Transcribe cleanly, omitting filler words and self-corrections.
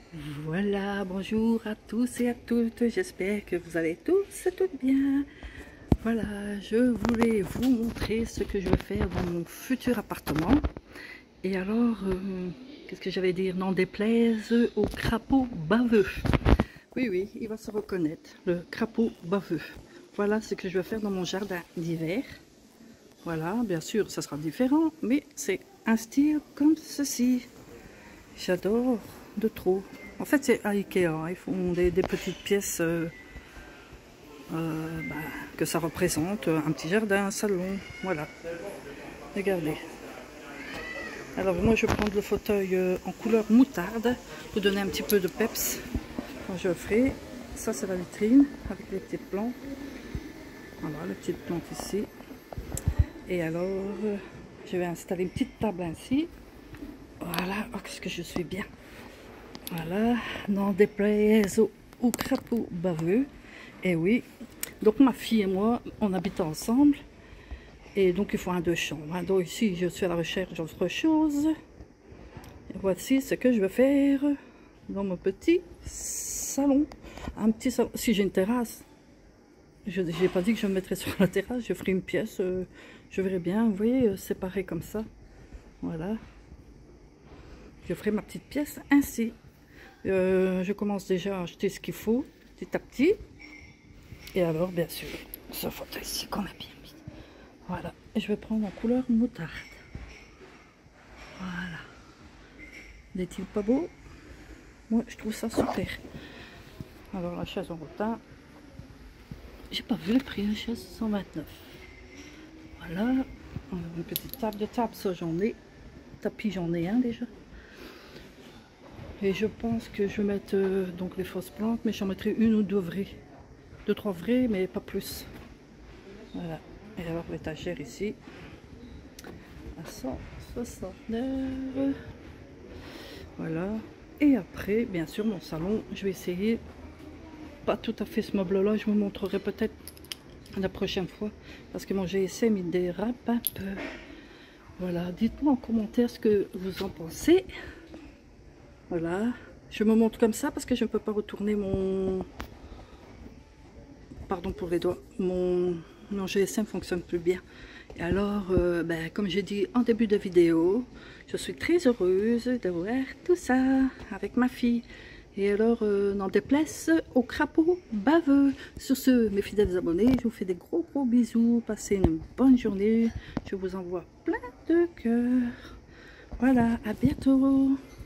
Voilà, bonjour à tous et à toutes, j'espère que vous allez tous et toutes bien. Voilà, je voulais vous montrer ce que je vais faire dans mon futur appartement. Et alors, qu'est-ce que j'allais dire? N'en déplaise au crapaud baveux. Oui, oui, il va se reconnaître, le crapaud baveux. Voilà ce que je vais faire dans mon jardin d'hiver. Voilà, bien sûr, ça sera différent, mais c'est un style comme ceci. J'adore de trop. En fait, c'est à Ikea. Hein. Ils font des petites pièces que ça représente un petit jardin, un salon. Voilà. Regardez. Alors, moi, je vais prendre le fauteuil en couleur moutarde pour donner un petit peu de peps quand je le ferai. Ça, c'est la vitrine avec les petites plantes. Voilà, les petites plantes ici. Et alors, je vais installer une petite table ainsi. Voilà. Oh, qu'est-ce que je suis bien. Voilà, n'en déplaise au crapaud baveux. Et oui, donc ma fille et moi, on habite ensemble. Et donc il faut un 2 chambres. Donc ici, je suis à la recherche d'autre chose. Et voici ce que je vais faire dans mon petit salon. Un petit salon. Si j'ai une terrasse, je n'ai pas dit que je me mettrais sur la terrasse. Je ferai une pièce, je verrai bien. Vous voyez, séparé comme ça. Voilà. Je ferai ma petite pièce ainsi. Je commence déjà à acheter ce qu'il faut, petit à petit. Et alors, bien sûr, ce fauteuil ici qu'on a bien mis. Voilà. Et je vais prendre en couleur moutarde. Voilà. N'est-il pas beau? Moi, je trouve ça super. Alors, la chaise en rotin. J'ai pas vu le prix de la chaise, 129. Voilà. On a une petite table de table, ça j'en ai. Tapis, j'en ai un déjà. Et je pense que je vais mettre donc les fausses plantes, mais j'en mettrai une ou deux vraies. 2-3 vraies, mais pas plus. Voilà. Et alors l'étagère ici, à 169. Voilà. Et après, bien sûr, mon salon, je vais essayer, pas tout à fait ce meuble-là, je vous montrerai peut-être la prochaine fois, parce que mon GSM, il dérape un peu. Voilà. Dites-moi en commentaire ce que vous en pensez. Voilà, je me montre comme ça parce que je ne peux pas retourner mon... Pardon pour les doigts, mon GSM ne fonctionne plus bien. Et alors, comme j'ai dit en début de vidéo, je suis très heureuse de voir tout ça avec ma fille. Et alors, n'en déplaise au crapaud baveux. Sur ce, mes fidèles abonnés, je vous fais des gros bisous. Passez une bonne journée. Je vous envoie plein de cœurs. Voilà, à bientôt.